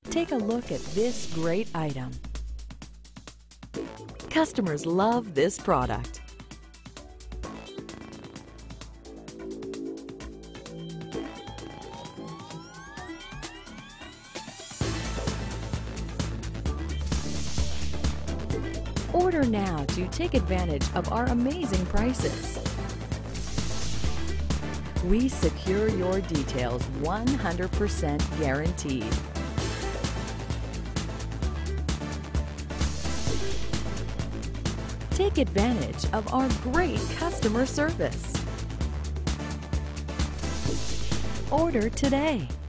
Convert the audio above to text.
Take a look at this great item. Customers love this product. Order now to take advantage of our amazing prices. We secure your details 100% guaranteed. Take advantage of our great customer service. Order today.